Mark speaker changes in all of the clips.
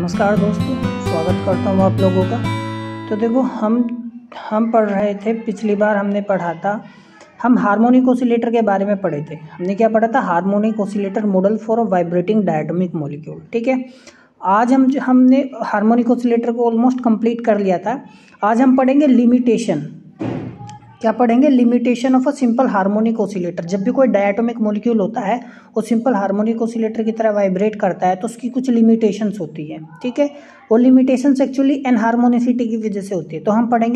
Speaker 1: नमस्कार दोस्तों, स्वागत करता हूँ आप लोगों का। तो देखो हम पढ़ रहे थे, पिछली बार हमने पढ़ा था, हम हार्मोनिक ऑसिलेटर के बारे में पढ़े थे। हमने क्या पढ़ा था? Harmonic oscillator model for a vibrating diatomic molecule. ठीक है, आज हमने हार्मोनिक ऑसिलेटर को ऑलमोस्ट कंप्लीट कर लिया था। आज हम पढ़ेंगे लिमिटेशन। क्या पढ़ेंगे? Limitation of a simple harmonic oscillator. जब भी कोई डायटोमिक मॉलिक्यूल होता है वो सिंपल हार्मोनिक ऑसिलेटर की तरह वाइब्रेट करता है तो उसकी कुछ लिमिटेशंस होती है। ठीक है, वो लिमिटेशंस एक्चुअली एनहार्मोनिसिटी की वजह से होती है। तो हम पढ़ेंगे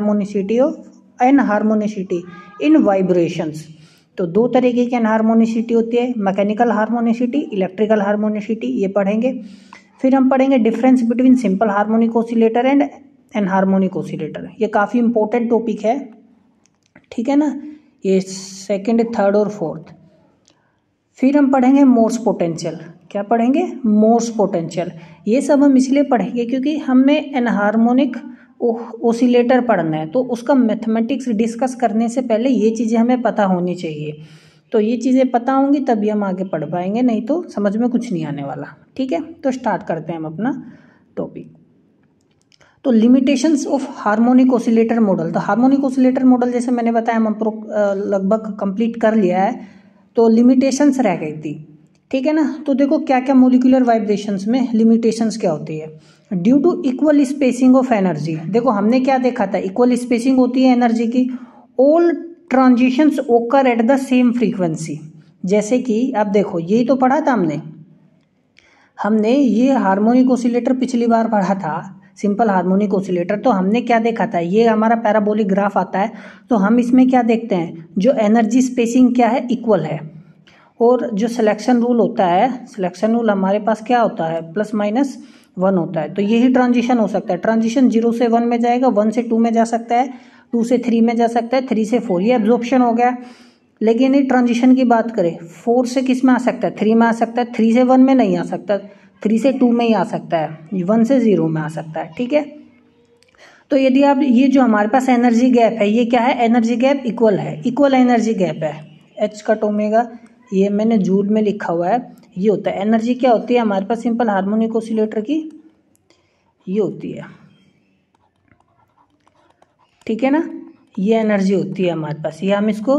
Speaker 1: एनहार्मोनिसिटी इन वाइब्रेशंस। तो दो तरीके की एनहार्मोनिसिटी होती है, मैकेनिकल हार्मोनिसिटी, इलेक्ट्रिकल हार्मोनिसिटी, ये पढ़ेंगे। फिर हम पढ़ेंगे difference between simple harmonic oscillator and anharmonic oscillator. ये काफ़ी इंपॉर्टेंट टॉपिक है, ठीक है ना, ये सेकंड, थर्ड और फोर्थ। फिर हम पढ़ेंगे मोर्स पोटेंशियल। क्या पढ़ेंगे? Morse potential. ये सब हम इसलिए पढ़ेंगे क्योंकि हमें एनहार्मोनिक ऑसिलेटर पढ़ना है, तो उसका मैथमेटिक्स डिस्कस करने से पहले ये चीज़ें हमें पता होनी चाहिए। तो ये चीज़ें पता होंगी तभी हम आगे पढ़ पाएंगे, नहीं तो समझ में कुछ नहीं आने वाला। ठीक है, तो स्टार्ट करते हैं हम अपना टॉपिक। तो limitations of harmonic oscillator model. तो हार्मोनिक ऑसिलेटर मॉडल जैसे मैंने बताया हम लगभग कंप्लीट कर लिया है, तो लिमिटेशंस रह गई थी। ठीक है ना, तो देखो क्या क्या मॉलिक्यूलर वाइब्रेशंस में लिमिटेशंस क्या होती है। Due to equal spacing of energy. देखो हमने क्या देखा था, इक्वल स्पेसिंग होती है एनर्जी की। All transitions occur at the same frequency. जैसे कि अब देखो यही तो पढ़ा था हमने ये हार्मोनिक ऑसिलेटर पिछली बार पढ़ा था, सिंपल हार्मोनिक ऑसिलेटर। तो हमने क्या देखा था, ये हमारा पैराबोलिक ग्राफ आता है, तो हम इसमें क्या देखते हैं, जो एनर्जी स्पेसिंग क्या है, इक्वल है। और जो सिलेक्शन रूल होता है, सिलेक्शन रूल हमारे पास क्या होता है, +-1 होता है। तो यही ट्रांजिशन हो सकता है। ट्रांजिशन 0 से 1 में जाएगा, 1 से 2 में जा सकता है, 2 से 3 में जा सकता है, 3 से 4, ये एब्जॉर्प्शन हो गया। लेकिन ये ट्रांजिशन की बात करें, 4 से किस में आ सकता है, 3 में आ सकता है, 3 से 1 में नहीं आ सकता, 3 से 2 में ही आ सकता है, 1 से 0 में आ सकता है। ठीक है, तो यदि आप ये जो हमारे पास एनर्जी गैप है, ये क्या है, एनर्जी गैप इक्वल है, इक्वल एनर्जी गैप है। एच कट ओमेगा, ये मैंने जूल में लिखा हुआ है, ये होता है। एनर्जी क्या होती है हमारे पास सिंपल हार्मोनिक ऑसिलेटर की, ये होती है। ठीक है ना, ये एनर्जी होती है हमारे पास, ये हम इसको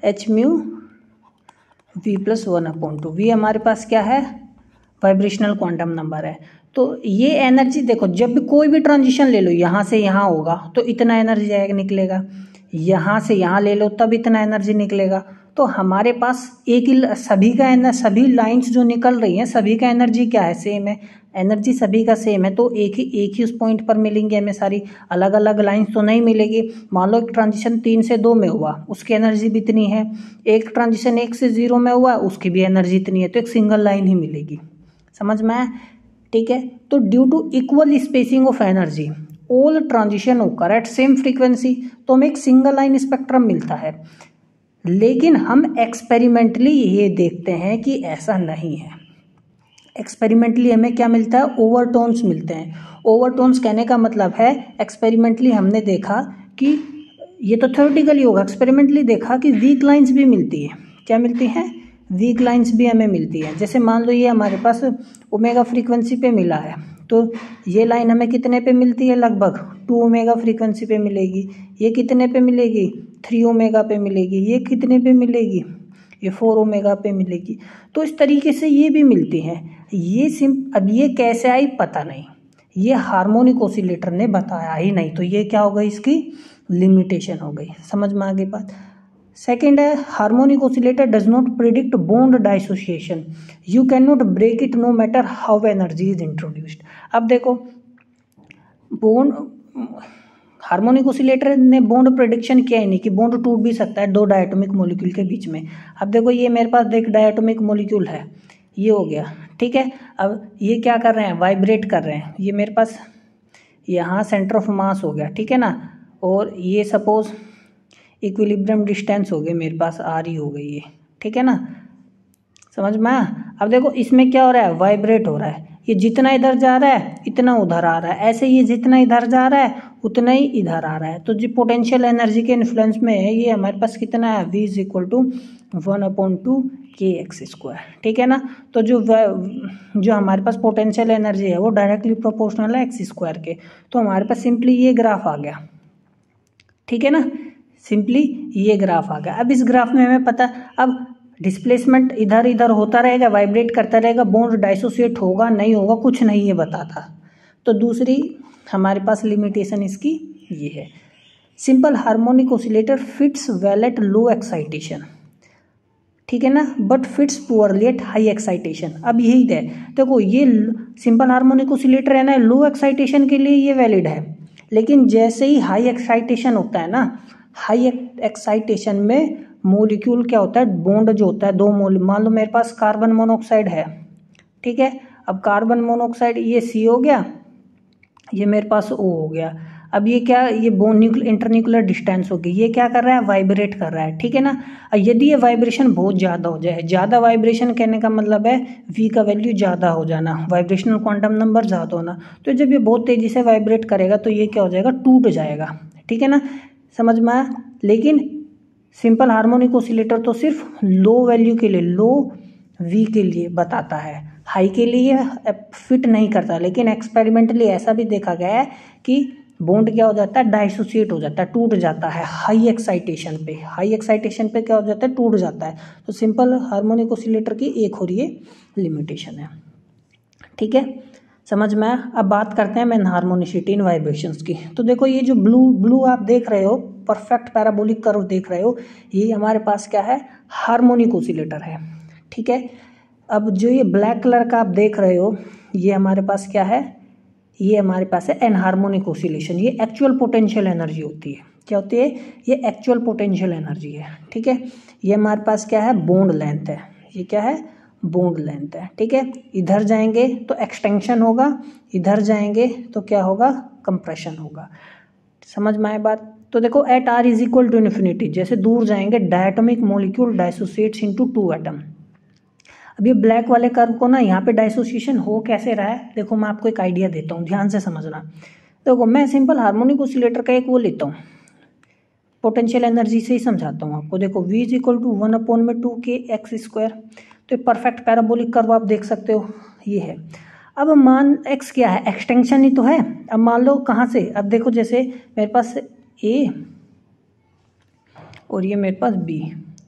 Speaker 1: hμv+1/2, वी हमारे पास क्या है, वाइब्रेशनल क्वांटम नंबर है। तो ये एनर्जी देखो, जब भी कोई भी ट्रांजिशन ले लो, यहाँ से यहाँ होगा तो इतना एनर्जी जाएगा, निकलेगा, यहाँ से यहाँ ले लो तब इतना एनर्जी निकलेगा। तो हमारे पास एक ही सभी लाइंस जो निकल रही हैं, सभी का एनर्जी क्या है, सेम है, एनर्जी सभी का सेम है। तो एक ही उस पॉइंट पर मिलेंगे हमें, सारी अलग अलग लाइंस तो नहीं मिलेगी। मान लो एक ट्रांजिशन 3 से 2 में हुआ, उसकी एनर्जी भी इतनी है। एक ट्रांजिशन 1 से 0 में हुआ, उसकी भी एनर्जी इतनी है। तो एक सिंगल लाइन ही मिलेगी, समझ में आया? ठीक है, तो due to equal spacing of energy all transition occur at same frequency, तो हमें एक सिंगल लाइन स्पेक्ट्रम मिलता है। लेकिन हम एक्सपेरिमेंटली ये देखते हैं कि ऐसा नहीं है। एक्सपेरिमेंटली हमें क्या मिलता है, ओवरटोन्स मिलते हैं। ओवरटोन्स कहने का मतलब है, एक्सपेरिमेंटली हमने देखा कि ये तो थ्योरेटिकली होगा, एक्सपेरिमेंटली देखा कि वीक लाइंस भी मिलती है। क्या मिलती हैं? वीक लाइंस भी हमें मिलती है। जैसे मान लो ये हमारे पास ओमेगा फ्रीक्वेंसी पे मिला है, तो ये लाइन हमें कितने पे मिलती है, लगभग 2 ओमेगा फ्रीक्वेंसी पे मिलेगी। ये कितने पे मिलेगी, 3 ओमेगा पे मिलेगी। ये कितने पे मिलेगी, ये 4 ओमेगा पे मिलेगी। तो इस तरीके से ये भी मिलती हैं। अब ये कैसे आई पता नहीं, ये हार्मोनिक ऑसिलेटर ने बताया ही नहीं, तो ये क्या हो गई, इसकी लिमिटेशन हो गई। समझ में आ गई बात? सेकेंड है, harmonic oscillator does not predict bond dissociation, you can not break it no matter how energy is introduced. अब देखो बॉन्ड, हार्मोनिक ऑसिलेटर ने बॉन्ड प्रेडिक्शन किया ही नहीं कि बॉन्ड टूट भी सकता है दो डायटोमिक मॉलिक्यूल के बीच में। अब देखो ये मेरे पास एक डायटोमिक मॉलिक्यूल है, ये हो गया, ठीक है। अब ये क्या कर रहे हैं, वाइब्रेट कर रहे हैं। ये मेरे पास यहाँ सेंटर ऑफ मास हो गया, ठीक है ना, और ये सपोज इक्विलिब्रियम डिस्टेंस हो गई मेरे पास, आर हो गई ये, ठीक है ना, समझ में आया? अब देखो इसमें क्या हो रहा है, वाइब्रेट हो रहा है। ये जितना इधर जा रहा है इतना उधर आ रहा है, ऐसे ये जितना इधर जा रहा है उतना ही इधर आ रहा है। तो जो पोटेंशियल एनर्जी के इन्फ्लुएंस में है, ये हमारे पास कितना है, V = 1/2 kx², ठीक है ना। तो जो हमारे पास पोटेंशियल एनर्जी है वो डायरेक्टली प्रोपोर्शनल है x² के, तो हमारे पास सिंपली ये ग्राफ आ गया, ठीक है ना, सिंपली ये ग्राफ आ गया। अब इस ग्राफ में हमें पता, अब डिस्प्लेसमेंट इधर इधर होता रहेगा, वाइब्रेट करता रहेगा, बॉन्ड डाइसोसिएट होगा नहीं होगा कुछ नहीं ये बताता। तो दूसरी हमारे पास लिमिटेशन इसकी ये है, simple harmonic oscillator fits well at low excitation, ठीक है ना, but fits poorly at high excitation. अब यही है, देखो ये सिंपल हार्मोनिक ऑसिलेटर है ना, लो एक्साइटेशन के लिए ये वैलिड है, लेकिन जैसे ही हाई एक्साइटेशन होता है ना, हाई एक्साइटेशन में मोलिक्यूल क्या होता है, बॉन्ड जो होता है दो मान लो मेरे पास कार्बन मोनोऑक्साइड है, ठीक है, अब कार्बन मोनोऑक्साइड ये C हो गया, ये मेरे पास O हो गया। अब ये क्या, ये बॉन्ड इंटरन्यूक्लियर डिस्टेंस होगी, ये क्या कर रहा है, वाइब्रेट कर रहा है, ठीक है ना। यदि ये वाइब्रेशन बहुत ज़्यादा हो जाए, ज़्यादा वाइब्रेशन कहने का मतलब है V का वैल्यू ज़्यादा हो जाना, वाइब्रेशनल क्वांटम नंबर ज़्यादा होना, तो जब ये बहुत तेज़ी से वाइब्रेट करेगा तो ये क्या हो जाएगा, टूट जाएगा, ठीक है ना, समझ में आया। लेकिन सिंपल हार्मोनिक ऑसिलेटर तो सिर्फ लो वैल्यू के लिए, लो V के लिए बताता है, हाई के लिए फिट नहीं करता। लेकिन एक्सपेरिमेंटली ऐसा भी देखा गया है कि बॉन्ड क्या हो जाता है, डाइसोसिएट हो जाता है, टूट जाता है हाई एक्साइटेशन पे, हाई एक्साइटेशन पे क्या हो जाता है, टूट जाता है। तो सिंपल हार्मोनिक ऑसिलेटर की एक और ये लिमिटेशन है, ठीक है, समझ में आया। अब बात करते हैं मेन हार्मोनिसिटी इन वाइब्रेशंस की। तो देखो ये जो ब्लू आप देख रहे हो, परफेक्ट पैराबोलिक कर्व देख रहे हो, ये हमारे पास क्या है, हार्मोनिक ऑसिलेटर है, ठीक है। अब जो ये ब्लैक कलर का आप देख रहे हो, ये हमारे पास क्या है, ये हमारे पास है एनहार्मोनिक ऑसिलेशन, ये एक्चुअल पोटेंशियल एनर्जी होती है, क्या होती है, ये एक्चुअल पोटेंशियल एनर्जी है, ठीक है। ये हमारे पास क्या है, बॉन्ड लेंथ है, ये क्या है, बॉन्ड लेंथ है, ठीक है। इधर जाएंगे तो एक्सटेंशन होगा, इधर जाएंगे तो क्या होगा, कंप्रेशन होगा, समझ में आए बात। तो देखो at R is equal to infinity, जैसे दूर जाएंगे diatomic molecule dissociates into 2 atom. अब ये ब्लैक वाले कर्व को ना, यहाँ पे डाइसोसिएशन हो कैसे रहा है, देखो मैं आपको एक आइडिया देता हूँ, ध्यान से समझना। देखो मैं सिंपल हार्मोनिक ऑसिलेटर का एक वो लेता हूँ, पोटेंशियल एनर्जी से ही समझाता हूँ आपको। देखो V is equal to 1/2kx², तो परफेक्ट पैराबोलिक कर्व आप देख सकते हो, ये है। अब मान x क्या है, एक्सटेंशन ही तो है। अब मान लो कहाँ से, अब देखो जैसे मेरे पास A और ये मेरे पास B,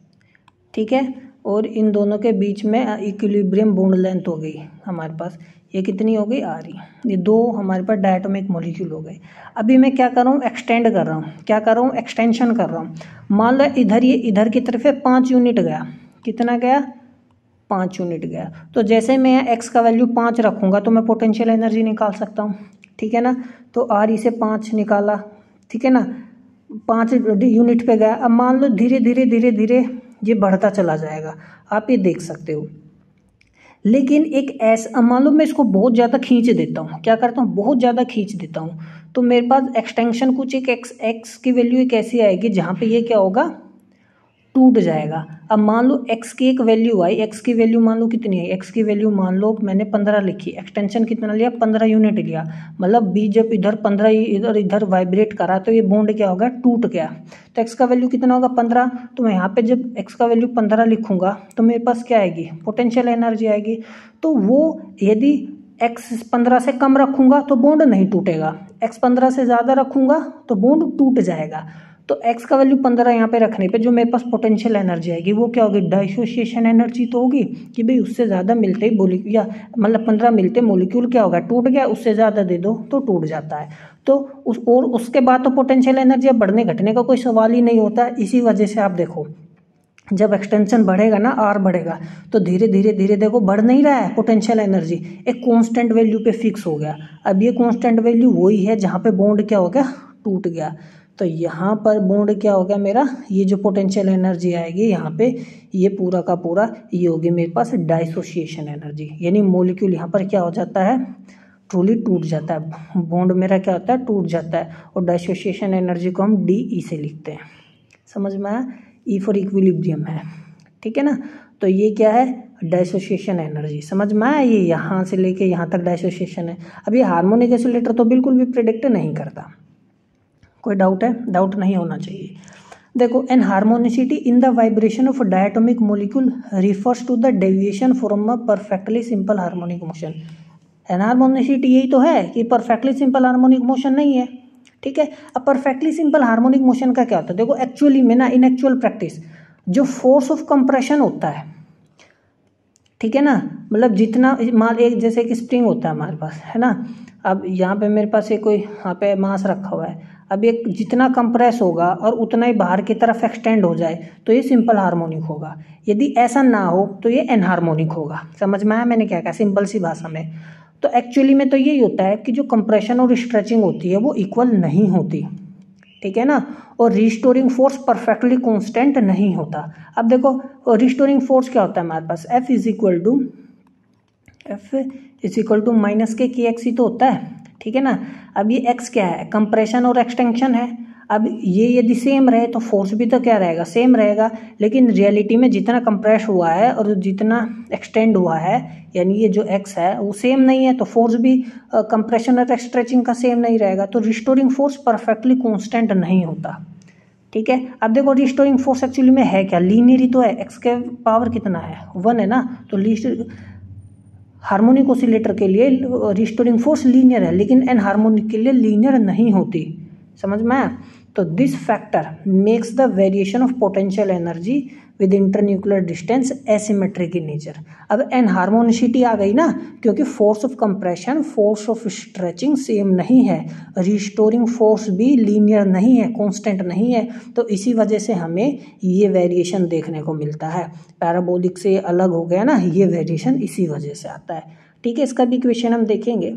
Speaker 1: ठीक है, और इन दोनों के बीच में इक्विलिब्रियम बॉन्ड लेंथ हो गई हमारे पास, ये कितनी हो गई R, ये दो हमारे पास डायटोमिक मॉलिक्यूल हो गए। अभी मैं क्या कर रहा हूँ, एक्सटेंड कर रहा हूँ, क्या कर रहा हूँ, एक्सटेंशन कर रहा हूँ। मान लो इधर, ये इधर की तरफ 5 यूनिट गया, कितना गया, 5 यूनिट गया। तो जैसे मैं x का वैल्यू 5 रखूँगा तो मैं पोटेंशियल एनर्जी निकाल सकता हूँ, ठीक है ना। तो R से 5 निकाला, ठीक है ना, 5 यूनिट पे गया। अब मान लो धीरे धीरे धीरे धीरे ये बढ़ता चला जाएगा, आप ये देख सकते हो। लेकिन एक ऐसा, मान लो मैं इसको बहुत ज़्यादा खींच देता हूँ, क्या करता हूँ, बहुत ज़्यादा खींच देता हूँ, तो मेरे पास एक्सटेंशन कुछ एक x की वैल्यू एक ऐसी आएगी जहाँ पे ये क्या होगा, टूट जाएगा। अब मान लो x की एक वैल्यू आई, x की वैल्यू मान लो कितनी है, x की वैल्यू मान लो मैंने 15 लिखी, एक्सटेंशन कितना लिया, 15 यूनिट लिया, मतलब b जब इधर 15 इधर इधर वाइब्रेट करा तो ये बॉन्ड क्या होगा, टूट गया। तो x का वैल्यू कितना होगा, 15। तो मैं यहाँ पे जब x का वैल्यू 15 लिखूंगा तो मेरे पास क्या आएगी, पोटेंशियल एनर्जी आएगी। तो वो यदि x 15 से कम रखूंगा तो बॉन्ड नहीं टूटेगा, x 15 से ज़्यादा रखूंगा तो बॉन्ड टूट जाएगा। तो x का वैल्यू 15 यहाँ पे रखने पे जो मेरे पास पोटेंशियल एनर्जी आएगी वो क्या होगी, डाइसोसिएशन एनर्जी तो होगी कि भाई उससे ज़्यादा मिलते ही या मतलब 15 मिलते मोलिक्यूल क्या होगा, टूट गया, उससे ज़्यादा दे दो तो टूट जाता है। तो उसके बाद तो पोटेंशियल एनर्जी अब बढ़ने घटने का कोई सवाल ही नहीं होता। इसी वजह से आप देखो जब एक्सटेंशन बढ़ेगा ना, R बढ़ेगा तो धीरे धीरे धीरे देखो बढ़ नहीं रहा है पोटेंशियल एनर्जी, एक कांस्टेंट वैल्यू पे फिक्स हो गया। अब ये कांस्टेंट वैल्यू वही है जहाँ पे बॉन्ड क्या हो गया, टूट गया। तो यहाँ पर बॉन्ड क्या हो गया मेरा, ये जो पोटेंशियल एनर्जी आएगी यहाँ पे, ये पूरा का पूरा ये होगी मेरे पास डाइसोसिएशन एनर्जी, यानी मोलिक्यूल यहाँ पर क्या हो जाता है, ट्रूली टूट जाता है, बॉन्ड मेरा क्या होता है, टूट जाता है। और डाइसोसिएशन एनर्जी को हम DE से लिखते हैं, समझ में आया, E फॉर इक्विलिब्रियम है, ठीक है ना। तो ये क्या है, डाइसोसिएशन एनर्जी, समझ में आया, ये यहाँ से लेके यहाँ तक डाइसोसिएशन है। अब ये हार्मोनिक ऑसिलेटर तो बिल्कुल भी प्रेडिक्ट नहीं करता, कोई डाउट है, डाउट नहीं होना चाहिए। देखो anharmonicity in the vibration of diatomic molecule refers to the deviation from a perfectly simple harmonic motion. Anharmonicity यही तो है कि परफेक्टली सिंपल हार्मोनिक मोशन नहीं है, ठीक है। अब परफेक्टली सिंपल हार्मोनिक मोशन का क्या होता है, देखो एक्चुअली में ना इन एक्चुअल प्रैक्टिस जो फोर्स ऑफ कंप्रेशन होता है, ठीक है ना, मतलब जितना मान एक जैसे एक स्प्रिंग होता है हमारे पास, है ना। अब यहाँ पे मेरे पास एक कोई यहाँ पे मास रखा हुआ है, अब एक जितना कंप्रेस होगा और उतना ही बाहर की तरफ एक्सटेंड हो जाए तो ये सिंपल हार्मोनिक होगा। यदि ऐसा ना हो तो ये एनहार्मोनिक होगा। समझ में आया मैंने क्या कहा, सिंपल सी भाषा में। तो एक्चुअली में तो यही होता है कि जो कंप्रेशन और स्ट्रेचिंग होती है वो इक्वल नहीं होती, ठीक है ना, और रिस्टोरिंग फोर्स परफेक्टली कांस्टेंट नहीं होता। अब देखो रिस्टोरिंग फोर्स क्या होता है हमारे पास, F is equal to minus k x ही तो होता है, ठीक है ना। अब ये x क्या है, कंप्रेशन और एक्सटेंशन है। अब ये यदि सेम रहे तो फोर्स भी तो क्या रहेगा, सेम रहेगा। लेकिन रियलिटी में जितना कंप्रेस हुआ है और जितना एक्सटेंड हुआ है, यानी ये जो x है वो सेम नहीं है, तो फोर्स भी कंप्रेशन और स्ट्रेचिंग का सेम नहीं रहेगा। तो रिस्टोरिंग फोर्स परफेक्टली कांस्टेंट नहीं होता, ठीक है। अब देखो रिस्टोरिंग फोर्स एक्चुअली में है क्या, लीनियर ही तो है। x के पावर कितना है, 1 है ना, तो हार्मोनिक ऑसिलेटर के लिए रिस्टोरिंग फोर्स लीनियर है, लेकिन एनहार्मोनिक के लिए लीनियर नहीं होती। समझ में आया। तो this factor makes the variation of potential energy with internuclear distance asymmetric in nature. अब एनहार्मोनिसिटी आ गई ना, क्योंकि force of compression force of stretching same नहीं है, रिस्टोरिंग फोर्स भी लीनियर नहीं है, कांस्टेंट नहीं है। तो इसी वजह से हमें ये वेरिएशन देखने को मिलता है। पैराबोलिक से अलग हो गया ना, ये वेरिएशन इसी वजह से आता है, ठीक है। इसका भी इक्वेशन हम देखेंगे,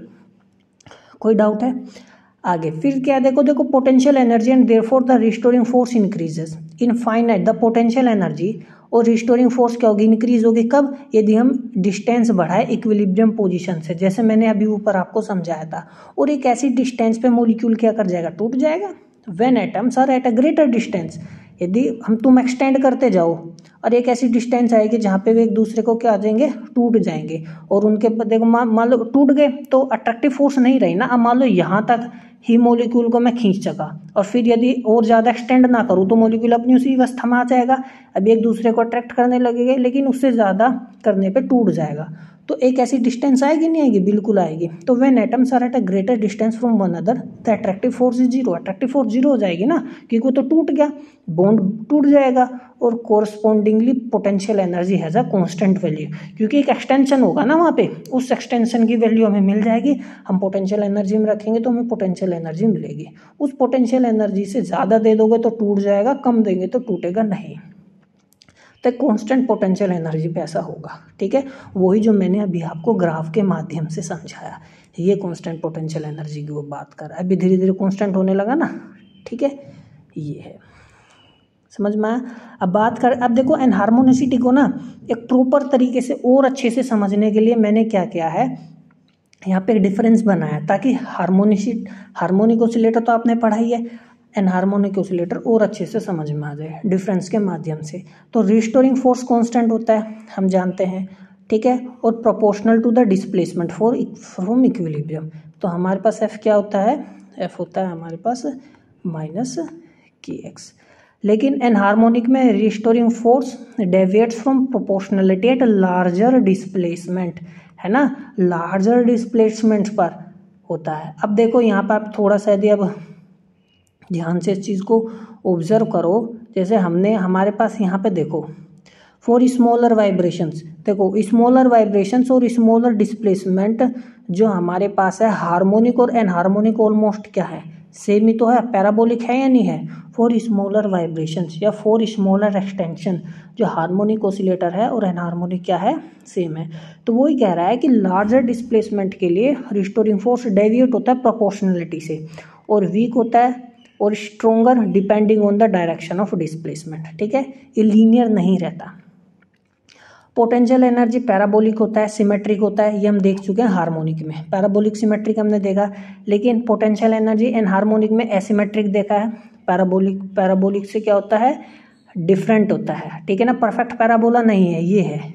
Speaker 1: कोई डाउट है आगे। फिर क्या देखो potential energy and therefore the restoring force increases infinite. The potential energy और रिस्टोरिंग फोर्स क्या होगी, इंक्रीज होगी कब, यदि हम डिस्टेंस बढ़ाए इक्विलिब्रियम पोजीशन से, जैसे मैंने अभी ऊपर आपको समझाया था। और एक ऐसी डिस्टेंस पे मॉलिक्यूल क्या कर जाएगा, टूट जाएगा। When atoms are at a greater distance, यदि तुम एक्सटेंड करते जाओ और एक ऐसी डिस्टेंस आएगी जहाँ पे वे एक दूसरे को क्या आ जाएंगे, टूट जाएंगे। और उनके देखो मान लो टूट गए तो अट्रैक्टिव फोर्स नहीं रही ना। अब मान लो यहाँ तक ही मॉलिक्यूल को मैं खींच सका और फिर यदि और ज़्यादा एक्सटेंड ना करूँ तो मॉलिक्यूल अपनी उसी अवस्था में आ जाएगा। अब एक दूसरे को अट्रैक्ट करने लगेगा, लेकिन उससे ज़्यादा करने पे टूट जाएगा। तो एक ऐसी डिस्टेंस आएगी, नहीं आएगी, बिल्कुल आएगी। तो when atoms are at a greater distance from one another the attractive force is zero. Attractive force zero हो जाएगी ना, क्योंकि वो तो टूट गया, बॉन्ड टूट जाएगा। और correspondingly potential energy has a constant value, क्योंकि एक एक्सटेंशन होगा ना वहाँ पे, उस एक्सटेंशन की वैल्यू हमें मिल जाएगी। हम पोटेंशियल एनर्जी में रखेंगे तो हमें पोटेंशियल एनर्जी मिलेगी। उस पोटेंशियल एनर्जी से ज़्यादा दे दोगे तो टूट जाएगा, कम देंगे तो टूटेगा नहीं। तो कांस्टेंट पोटेंशियल एनर्जी पे ऐसा होगा, ठीक है। वही जो मैंने अभी आपको ग्राफ के माध्यम से समझाया, ये कांस्टेंट पोटेंशियल एनर्जी की वो बात कर रहा है। अभी धीरे धीरे कांस्टेंट होने लगा ना, ठीक है, ये है, समझ में आया। अब देखो एनहार्मोनिसिटी को ना एक प्रॉपर तरीके से और अच्छे से समझने के लिए मैंने क्या किया है, यहाँ पे एक डिफरेंस बनाया, ताकि हार्मोनिक ऑसिलेटर तो आपने पढ़ा ही है, एनहार्मोनिक ऑसिलेटर और अच्छे से समझ में आ जाए डिफरेंस के माध्यम से। तो रिस्टोरिंग फोर्स कांस्टेंट होता है, हम जानते हैं, ठीक है, और proportional to the displacement from equilibrium. तो हमारे पास एफ क्या होता है, एफ होता है हमारे पास माइनस के एक्स। लेकिन एनहार्मोनिक में restoring force deviates from proportionality at larger displacement, है ना, लार्जर डिस्प्लेसमेंट पर होता है। अब देखो यहाँ पर आप थोड़ा सा यदि अब ध्यान से इस चीज़ को ऑब्जर्व करो, जैसे हमारे पास यहाँ पे देखो फॉर स्मॉलर वाइब्रेशंस, देखो स्मॉलर वाइब्रेशंस और स्मॉलर डिस्प्लेसमेंट जो हमारे पास है, हार्मोनिक और एनहार्मोनिक ऑलमोस्ट क्या है, सेम ही तो है, पैराबोलिक है या नहीं है। फॉर स्मॉलर वाइब्रेशंस या फॉर स्मॉलर एक्सटेंशन जो हार्मोनिक ऑसिलेटर है और एनहार्मोनिक क्या है, सेम है। तो वही कह रहा है कि लार्जर डिस्प्लेसमेंट के लिए रिस्टोरिंग फोर्स डेविएट होता है प्रोपोर्शनलिटी से, और वीक होता है और stronger depending on the direction of displacement, ठीक है, ये लीनियर नहीं रहता। पोटेंशियल एनर्जी पैराबोलिक होता है, सिमेट्रिक होता है, ये हम देख चुके हैं हार्मोनिक में, पैराबोलिक सिमेट्रिक हमने देखा। लेकिन पोटेंशियल एनर्जी एनहार्मोनिक में एसिमेट्रिक देखा है। पैराबोलिक से क्या होता है, डिफरेंट होता है, ठीक है ना, परफेक्ट पैराबोला नहीं है,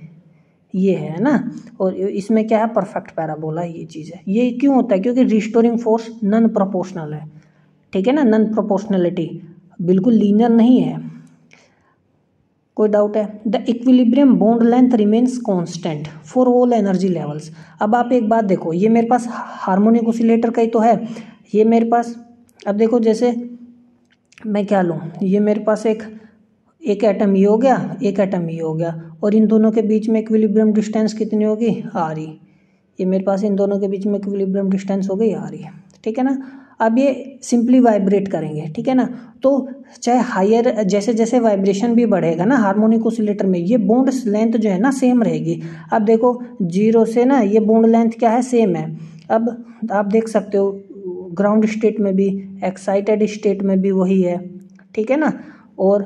Speaker 1: ये है ना, और इसमें क्या है, परफेक्ट पैराबोला, ये चीज़ है। ये क्यों होता है, क्योंकि रिस्टोरिंग फोर्स नॉन प्रोपोर्शनल है, ठीक है ना, नॉन प्रोपोर्शनलिटी बिल्कुल लीनियर नहीं है। कोई डाउट है? The equilibrium bond length remains constant for all energy levels. अब आप एक बात देखो, ये मेरे पास हार्मोनिक ऑसिलेटर का ही तो है, ये मेरे पास, अब देखो जैसे मैं क्या लूँ, ये मेरे पास एक एटम ये हो गया, एक एटम ये हो गया, और इन दोनों के बीच में इक्विलिब्रियम डिस्टेंस कितनी होगी, आर ई। ये मेरे पास इन दोनों के बीच में इक्विलिब्रियम डिस्टेंस हो गई आर ई, ठीक है ना। अब ये सिंपली वाइब्रेट करेंगे, ठीक है ना। तो चाहे हायर, जैसे जैसे वाइब्रेशन भी बढ़ेगा ना हार्मोनिक ऑसिलेटर में, ये बॉन्ड लेंथ जो है ना सेम रहेगी। अब देखो 0 से ना ये बॉन्ड लेंथ क्या है, सेम है। अब आप देख सकते हो ग्राउंड स्टेट में भी, एक्साइटेड स्टेट में भी वही है, ठीक है ना, और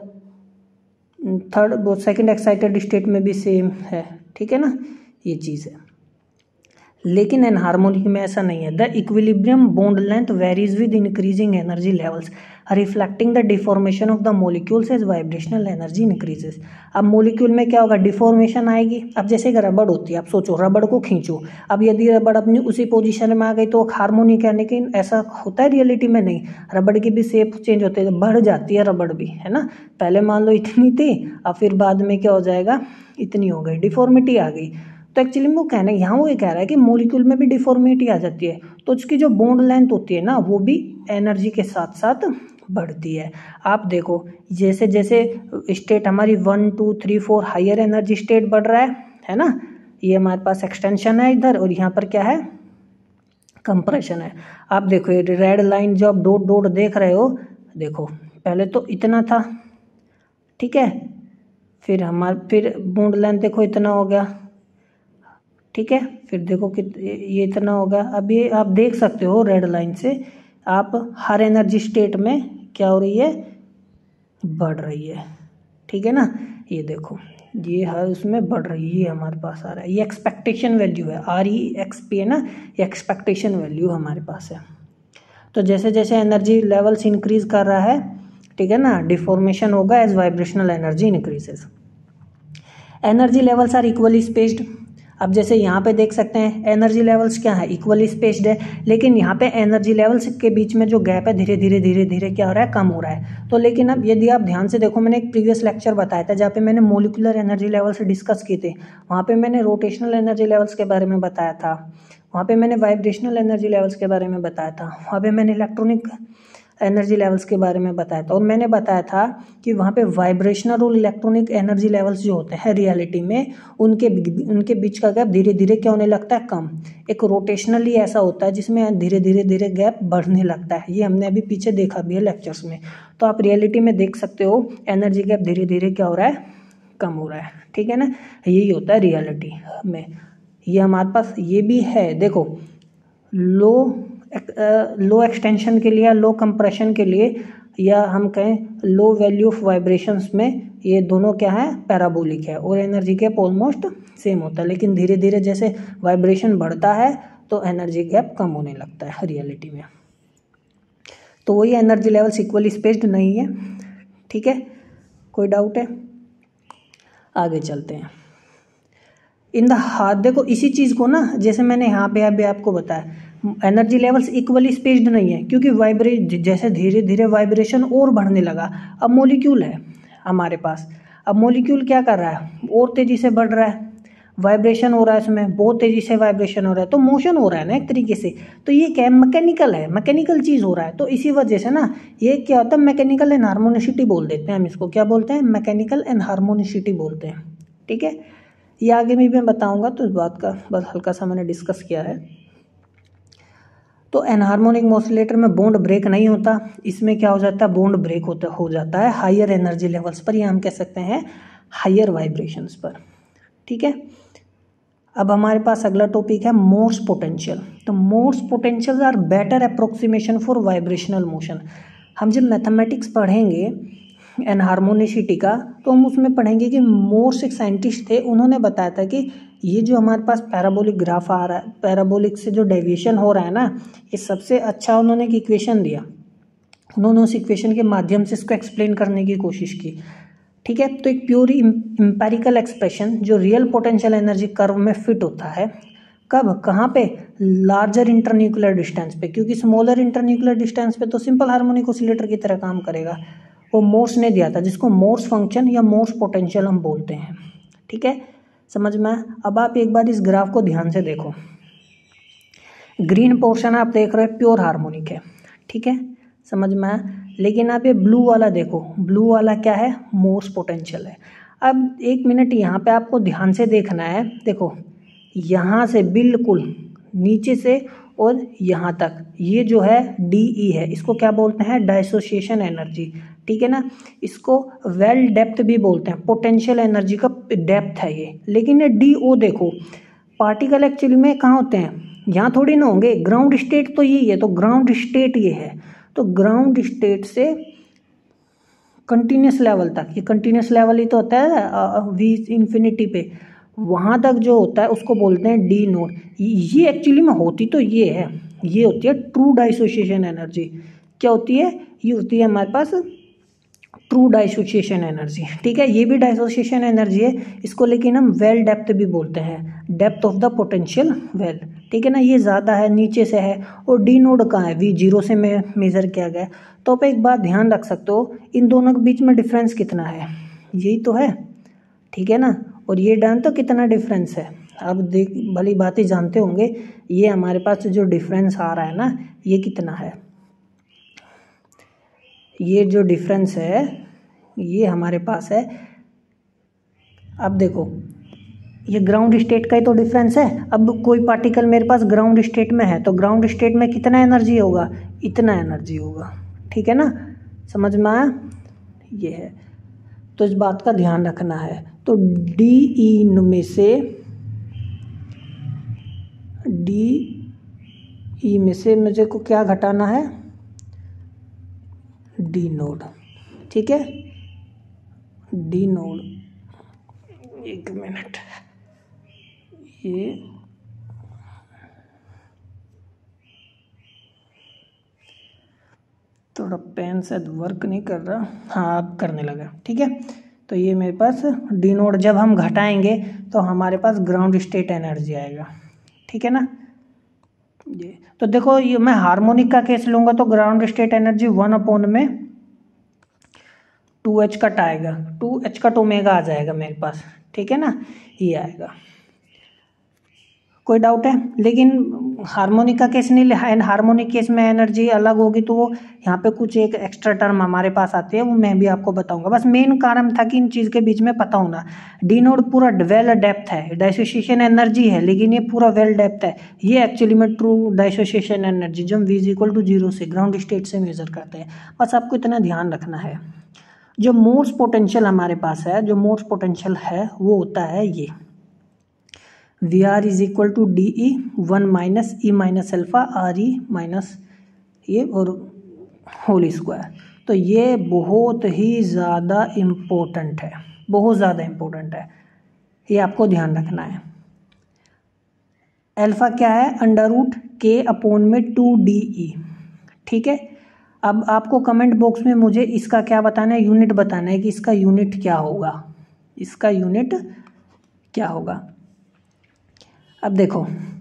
Speaker 1: सेकंड एक्साइटेड स्टेट में भी सेम है, ठीक है ना, ये चीज़ है। लेकिन एनहार्मोनिक में ऐसा नहीं है। The equilibrium bond length varies with increasing energy levels reflecting the deformation of the molecules as vibrational energy increases. अब मोलिक्यूल में क्या होगा, डिफॉर्मेशन आएगी। अब जैसे कि रबड़ होती है, आप सोचो रबड़ को खींचो, अब यदि रबड़ अपनी उसी पोजीशन में आ गई तो हार्मोनिक है, लेकिन ऐसा होता है रियलिटी में नहीं। रबड़ की भी शेप चेंज होती है, बढ़ जाती है रबड़ भी, है ना। पहले मान लो इतनी थी, अब फिर बाद में क्या हो जाएगा, इतनी हो गई, डिफॉर्मिटी आ गई। तो एक्चुअली वो कहना है यहाँ, वो ये कह रहा है कि मॉलिक्यूल में भी डिफॉर्मिटी आ जाती है, तो उसकी जो बॉन्ड लेंथ होती है ना, वो भी एनर्जी के साथ साथ बढ़ती है। आप देखो जैसे जैसे स्टेट हमारी 1 2 3 4 हायर एनर्जी स्टेट बढ़ रहा है ना, ये हमारे पास एक्सटेंशन है इधर, और यहाँ पर क्या है, कंप्रेशन है। आप देखो ये रेड लाइन जो आप डॉट डॉट देख रहे हो, देखो पहले तो इतना था, ठीक है, फिर बॉन्ड लेंथ देखो इतना हो गया, ठीक है, फिर देखो कि ये इतना होगा। अब ये आप देख सकते हो रेड लाइन से, आप हर एनर्जी स्टेट में क्या हो रही है, बढ़ रही है, ठीक है ना। ये देखो ये हर उसमें बढ़ रही है, ये हमारे पास आ रहा है, ये एक्सपेक्टेशन वैल्यू है, आर ई एक्स पी है ना, ये एक्सपेक्टेशन वैल्यू हमारे पास है। तो जैसे जैसे एनर्जी लेवल्स इंक्रीज कर रहा है, ठीक है ना, डिफॉर्मेशन होगा as vibrational energy increases. Energy levels are equally spaced. अब जैसे यहाँ पे देख सकते हैं एनर्जी लेवल्स क्या है, इक्वली स्पेस्ड है, लेकिन यहाँ पे एनर्जी लेवल्स के बीच में जो गैप है धीरे धीरे धीरे धीरे क्या हो रहा है, कम हो रहा है। तो लेकिन अब यदि आप ध्यान से देखो, मैंने एक प्रीवियस लेक्चर बताया था जहाँ पे मैंने मोलिकुलर एनर्जी लेवल्स डिस्कस किए थे, वहाँ पे मैंने रोटेशनल एनर्जी लेवल्स के बारे में बताया था, वहाँ पे मैंने वाइब्रेशनल एनर्जी लेवल्स के बारे में बताया था, वहाँ पे मैंने इलेक्ट्रॉनिक एनर्जी लेवल्स के बारे में बताया था, और मैंने बताया था कि वहाँ पे वाइब्रेशनल और इलेक्ट्रॉनिक एनर्जी लेवल्स जो होते हैं रियलिटी में, उनके बीच का गैप धीरे धीरे क्या होने लगता है, कम। एक रोटेशनली ऐसा होता है जिसमें धीरे धीरे धीरे गैप बढ़ने लगता है, ये हमने अभी पीछे देखा भी है लेक्चर्स में। तो आप रियलिटी में देख सकते हो एनर्जी गैप धीरे धीरे क्या हो रहा है, कम हो रहा है, ठीक है ना, यही होता है रियलिटी में। ये हमारे पास ये भी है, देखो लो एक्सटेंशन के लिए या लो कंप्रेशन के लिए, या हम कहें लो वैल्यू ऑफ वाइब्रेशंस में, ये दोनों क्या है, पैराबोलिक है, और एनर्जी गैप ऑलमोस्ट सेम होता है। लेकिन धीरे धीरे जैसे वाइब्रेशन बढ़ता है तो एनर्जी गैप कम होने लगता है रियलिटी में। तो वही एनर्जी लेवल्स इक्वली स्पेस्ड नहीं है, ठीक है। कोई डाउट है? आगे चलते हैं। इन द हाथ देखो इसी चीज़ को ना, जैसे मैंने यहाँ पे अभी आपको बताया, एनर्जी लेवल्स इक्वली स्पेस्ड नहीं है, क्योंकि जैसे धीरे धीरे वाइब्रेशन और बढ़ने लगा। अब मॉलिक्यूल है हमारे पास, अब मॉलिक्यूल क्या कर रहा है, और तेज़ी से बढ़ रहा है, वाइब्रेशन हो रहा है, इसमें बहुत तेज़ी से वाइब्रेशन हो रहा है, तो मोशन हो रहा है ना एक तरीके से। तो ये क्या है, मैकेनिकल है, मैकेनिकल चीज़ हो रहा है। तो इसी वजह से ना ये क्या होता है, मैकेनिकल एनहार्मोनिसिटी बोल देते हैं हम इसको, क्या बोलते हैं, मैकेनिकल एनहार्मोनिसिटी बोलते हैं, ठीक है। ये आगे भी मैं बताऊंगा, तो इस बात का बस हल्का सा मैंने डिस्कस किया है। तो एनहार्मोनिक ऑसिलेटर में बॉन्ड ब्रेक नहीं होता, इसमें क्या हो जाता है, बॉन्ड ब्रेक हो जाता है हायर एनर्जी लेवल्स पर, या हम कह सकते हैं हायर वाइब्रेशंस पर, ठीक है। अब हमारे पास अगला टॉपिक है मोर्स पोटेंशियल। तो Morse potential are better approximation for vibrational motion. हम जब मैथमेटिक्स पढ़ेंगे एनहार्मोनिसिटी का, तो हम उसमें पढ़ेंगे कि मोर्स एक साइंटिस्ट थे, उन्होंने बताया था कि ये जो हमारे पास पैराबोलिक ग्राफ आ रहा है, पैराबोलिक से जो डेविएशन हो रहा है ना, ये सबसे अच्छा उन्होंने एक इक्वेशन दिया, उन्होंने उस इक्वेशन के माध्यम से इसको एक्सप्लेन करने की कोशिश की, ठीक है। तो एक प्योर एम्पेरिकल एक्सप्रेशन जो रियल पोटेंशियल एनर्जी कर्व में फिट होता है, कब, कहाँ पे, लार्जर इंटरन्यूक्लियर डिस्टेंस पे, क्योंकि स्मॉलर इंटरन्यूक्लियर डिस्टेंस पे तो सिंपल हार्मोनिक ऑसिलेटर की तरह काम करेगा, वो मोर्स ने दिया था, जिसको मोर्स फंक्शन या मोर्स पोटेंशियल हम बोलते हैं। ठीक है, समझ में। अब आप एक बार इस ग्राफ को ध्यान से देखो, ग्रीन पोर्शन आप देख रहे हो प्योर हार्मोनिक है, ठीक है, समझ में आया। लेकिन आप ये ब्लू वाला देखो, ब्लू वाला क्या है, मोर्स पोटेंशियल है। अब एक मिनट यहाँ पे आपको ध्यान से देखना है, देखो यहाँ से बिल्कुल नीचे से और यहाँ तक ये जो है DE है, इसको क्या बोलते हैं, डाइसोसिएशन एनर्जी, ठीक है ना। इसको वेल डेप्थ भी बोलते हैं, पोटेंशियल एनर्जी का डेप्थ है ये। लेकिन ये DO देखो, पार्टिकल एक्चुअली में कहाँ होते हैं, यहाँ थोड़ी ना होंगे। ग्राउंड स्टेट तो यही है, तो ग्राउंड स्टेट ये है, तो ग्राउंड स्टेट से कंटिन्यूस लेवल तक, ये कंटिन्यूस लेवल ही तो होता है V इन्फिनिटी पे, वहाँ तक जो होता है उसको बोलते हैं D नोड। ये एक्चुअली में होती तो ये है, ये होती है ट्रू डाइसोसिएशन एनर्जी। क्या होती है, ये होती है हमारे पास ट्रू डाइसोसिएशन एनर्जी, ठीक है। ये भी डाइसोसिएशन एनर्जी है, इसको लेकिन हम वेल डेप्थ भी बोलते हैं, depth of the potential well, ठीक है ना। ये ज़्यादा है, नीचे से है, और D नोड कहाँ है, V0 से मेज़र किया गया है। तो आप एक बात ध्यान रख सकते हो, इन दोनों के बीच में डिफरेंस कितना है, यही तो है, ठीक है ना। और ये डन तो कितना डिफरेंस है, आप देख भली बात ही जानते होंगे, ये हमारे पास जो डिफरेंस आ रहा है ना, ये कितना है, ये जो डिफरेंस है ये हमारे पास है। अब देखो ये ग्राउंड स्टेट का ही तो डिफरेंस है। अब कोई पार्टिकल मेरे पास ग्राउंड स्टेट में है, तो ग्राउंड स्टेट में कितना एनर्जी होगा, इतना एनर्जी होगा, ठीक है ना, समझ में आया। ये है, तो इस बात का ध्यान रखना है। तो DE में से DE में से मुझे को क्या घटाना है, D नोड, ठीक है, D नोड। एक मिनट, ये थोड़ा पेन शायद वर्क नहीं कर रहा, हाँ अब करने लगा, ठीक है। तो ये मेरे पास D नोड जब हम घटाएंगे तो हमारे पास ग्राउंड स्टेट एनर्जी आएगा, ठीक है ना। ये तो देखो, ये मैं हार्मोनिक का केस लूँगा तो ग्राउंड स्टेट एनर्जी 1 में 2H कट आएगा, 2H कट ओमेगा आ जाएगा मेरे पास, ठीक है ना, ये आएगा। कोई डाउट है। लेकिन हार्मोनिक का केस नहीं, हार्मोनिक केस में एनर्जी अलग होगी, तो वो यहाँ पे कुछ एक एक्स्ट्रा टर्म हमारे पास आती है, वो मैं भी आपको बताऊंगा। बस मेन कारण था कि इन चीज़ के बीच में पता होना। D नोड पूरा वेल डेप्थ है, डाइसोसिएशन एनर्जी है, लेकिन ये पूरा वेल डेप्थ है। ये एक्चुअली में ट्रू डाइसोसिएशन एनर्जी जो हम V=0 से ग्राउंड स्टेट से मेजर करते हैं। बस आपको इतना ध्यान रखना है। जो मोर्स पोटेंशियल हमारे पास है, जो मोर्स पोटेंशियल है वो होता है ये VR=DE 1 - E - alpha RE minus ये और होल स्क्वायर। तो ये बहुत ही ज़्यादा इम्पोर्टेंट है, बहुत ज़्यादा इम्पोर्टेंट है, ये आपको ध्यान रखना है। अल्फा क्या है, √K/2DE, ठीक है। अब आपको कमेंट बॉक्स में मुझे इसका क्या बताना है, यूनिट बताना है कि इसका यूनिट क्या होगा, इसका यूनिट क्या होगा। अब देखो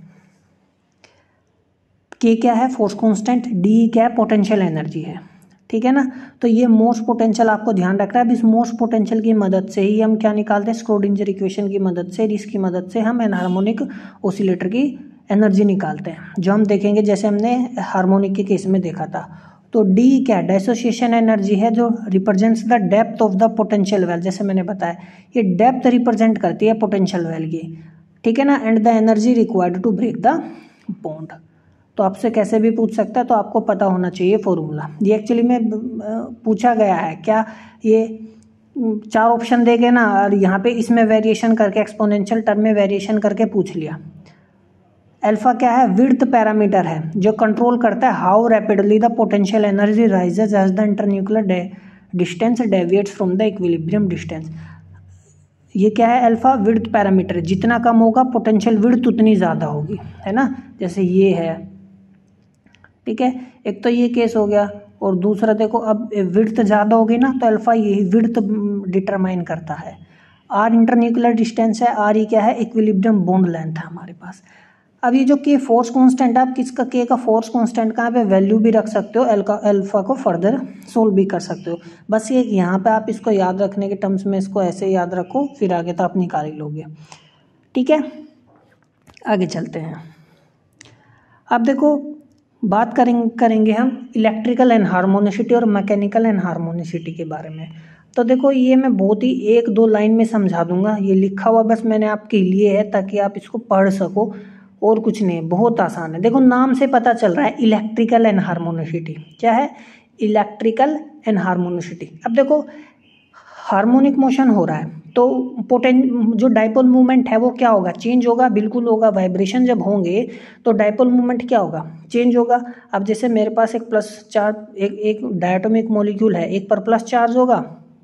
Speaker 1: K क्या है, फोर्स कांस्टेंट, D क्या है, पोटेंशियल एनर्जी है, ठीक है ना। तो ये मोर्स पोटेंशियल आपको ध्यान रखना है। अब इस मोर्स पोटेंशियल की मदद से ही हम क्या निकालते हैं, स्क्रोडिंजर इक्वेशन की मदद से, इसकी मदद से हम एनहार्मोनिक ऑसिलेटर की एनर्जी निकालते हैं, जो हम देखेंगे जैसे हमने हार्मोनिक के केस में देखा था। तो D क्या है, डाइसोसिएशन एनर्जी है, जो represents the depth of the potential well. जैसे मैंने बताया ये डेप्थ रिप्रेजेंट करती है पोटेंशियल वेल की, ठीक है ना। And the energy required to break the bond. तो आपसे कैसे भी पूछ सकता है, तो आपको पता होना चाहिए फॉर्मूला। ये एक्चुअली में पूछा गया है क्या, ये 4 ऑप्शन देके ना, और यहाँ पे इसमें वेरिएशन करके एक्सपोनेंशियल टर्म में वेरिएशन करके पूछ लिया। अल्फा क्या है, विड्थ पैरामीटर है, जो कंट्रोल करता है how rapidly the potential energy rises as the internuclear distance deviates from the equilibrium distance. ये क्या है, अल्फा विड्थ पैरामीटर, जितना कम होगा पोटेंशियल विड्थ उतनी ज़्यादा होगी, है ना। जैसे ये है, ठीक है, एक तो ये केस हो गया, और दूसरा देखो अब विड्थ ज़्यादा होगी ना, तो अल्फा यही विड्थ डिटरमाइन करता है। R इंटरन्यूक्लियर डिस्टेंस है, RE क्या है, इक्विलिब्रियम बॉन्ड लेंथ है हमारे पास। अब ये जो के फोर्स कांस्टेंट, आप किसका के का फोर्स कांस्टेंट कहाँ पे वैल्यू भी रख सकते हो, अल्फा को फर्दर सोल्व भी कर सकते हो। बस ये यहाँ पे आप इसको याद रखने के टर्म्स में इसको ऐसे याद रखो, फिर आगे तो आप निकाल ही लोगे। ठीक है, आगे चलते हैं। अब देखो बात करेंगे हम इलेक्ट्रिकल एनहार्मोनिसिटी और मैकेनिकल एनहार्मोनिसिटी के बारे में। तो देखो ये मैं बहुत ही 1-2 लाइन में समझा दूंगा, ये लिखा हुआ बस मैंने आपके लिए है ताकि आप इसको पढ़ सको, और कुछ नहीं है, बहुत आसान है। देखो नाम से पता चल रहा है इलेक्ट्रिकल एनहार्मोनिसिटी क्या है, इलेक्ट्रिकल एनहार्मोनिसिटी। अब देखो हार्मोनिक मोशन हो रहा है तो जो डाइपोल मूवमेंट है वो क्या होगा, चेंज होगा, बिल्कुल होगा। वाइब्रेशन जब होंगे तो डाइपोल मूवमेंट क्या होगा, चेंज होगा। अब जैसे मेरे पास एक प्लस चार्ज, एक डायटोमिक मॉलिक्यूल है, एक पर प्लस चार्ज होगा,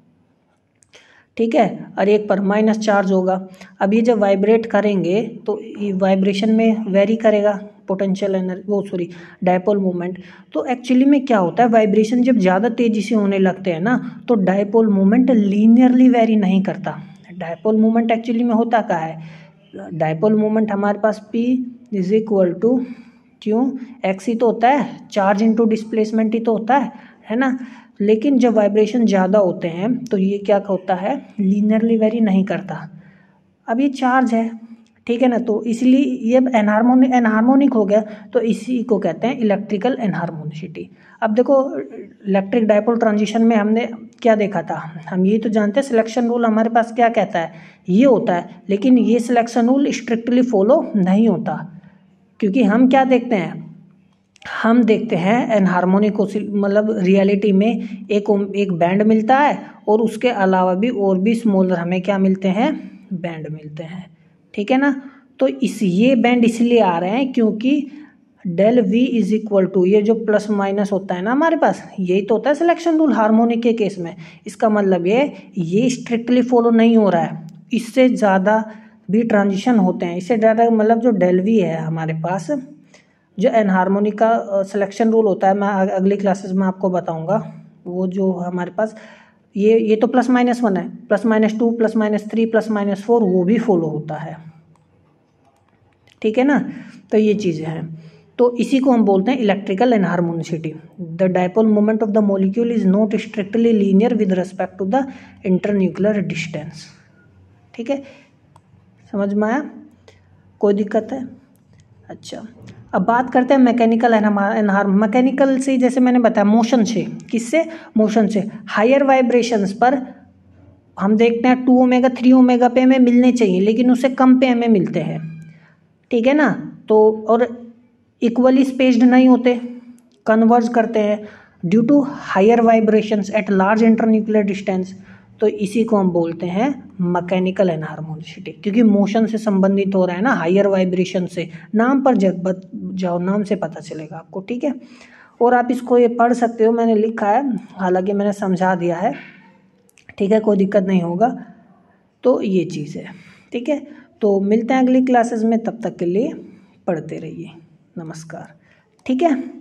Speaker 1: ठीक है, और एक पर माइनस चार्ज होगा। अब ये जब वाइब्रेट करेंगे तो ये वाइब्रेशन में वेरी करेगा पोटेंशियल एनर्जी, डाइपोल मूवमेंट। तो एक्चुअली में क्या होता है, वाइब्रेशन जब ज़्यादा तेज़ी से होने लगते हैं ना तो डाइपोल मूवमेंट लीनियरली वेरी नहीं करता। डाइपोल मूवमेंट एक्चुअली में होता क्या है, डाइपोल मूवमेंट हमारे पास P is equal to q x ही तो होता है, चार्ज इंटू डिस्प्लेसमेंट ही तो होता है ना। लेकिन जब वाइब्रेशन ज़्यादा होते हैं तो ये क्या होता है, लीनियरली वेरी नहीं करता। अब ये चार्ज है, ठीक है ना, तो इसलिए ये एनहार्मोनिक हो गया, तो इसी को कहते हैं इलेक्ट्रिकल एनहार्मोनिसिटी। अब देखो इलेक्ट्रिक डाइपोल ट्रांजिशन में हमने क्या देखा था, हम ये तो जानते हैं सिलेक्शन रूल हमारे पास क्या कहता है, ये होता है, लेकिन ये सिलेक्शन रूल स्ट्रिक्टली फॉलो नहीं होता, क्योंकि हम क्या देखते हैं, हम देखते हैं एनहार्मोनिक मतलब रियलिटी में एक बैंड मिलता है और उसके अलावा भी और भी स्मॉलर हमें क्या मिलते हैं, बैंड मिलते हैं, ठीक है ना। तो ये बैंड इसलिए आ रहे हैं क्योंकि del V is equal to, ये जो प्लस माइनस होता है ना हमारे पास, यही तो होता है सिलेक्शन रूल हार्मोनिक के केस में। इसका मतलब ये स्ट्रिक्टली फॉलो नहीं हो रहा है, इससे ज़्यादा भी ट्रांजिशन होते हैं, इससे ज़्यादा मतलब जो डेल वी है हमारे पास, जो एनहार्मोनिक का सिलेक्शन रूल होता है, मैं अगली क्लासेस में आपको बताऊंगा। वो जो हमारे पास ये तो +-1 है, +-2 +-3 +-4 वो भी फॉलो होता है, ठीक है ना। तो ये चीज़ें हैं, तो इसी को हम बोलते हैं electrical anharmonicity. The dipole moment of the molecule is not strictly linear with respect to the internuclear distance. ठीक है, समझ में आया, कोई दिक्कत है? अच्छा, अब बात करते हैं मैकेनिकल मैकेनिकल से, जैसे मैंने बताया मोशन से, किससे, मोशन से। हायर वाइब्रेशंस पर हम देखते हैं 2 ओमेगा 3 ओमेगा पे हमें मिलने चाहिए, लेकिन उससे कम पे हमें मिलते हैं, ठीक है ना। तो और इक्वली स्पेस्ड नहीं होते, कन्वर्ज करते हैं due to higher vibrations at large internuclear distance. तो इसी को हम बोलते हैं मैकेनिकल एनहार्मोनिसिटी, क्योंकि मोशन से संबंधित हो रहा है ना, हायर वाइब्रेशन से। नाम पर जाओ, नाम से पता चलेगा आपको, ठीक है। और आप इसको ये पढ़ सकते हो, मैंने लिखा है, हालांकि मैंने समझा दिया है, ठीक है, कोई दिक्कत नहीं होगा। तो ये चीज़ है, ठीक है। तो मिलते हैं अगली क्लासेस में, तब तक के लिए पढ़ते रहिए, नमस्कार, ठीक है।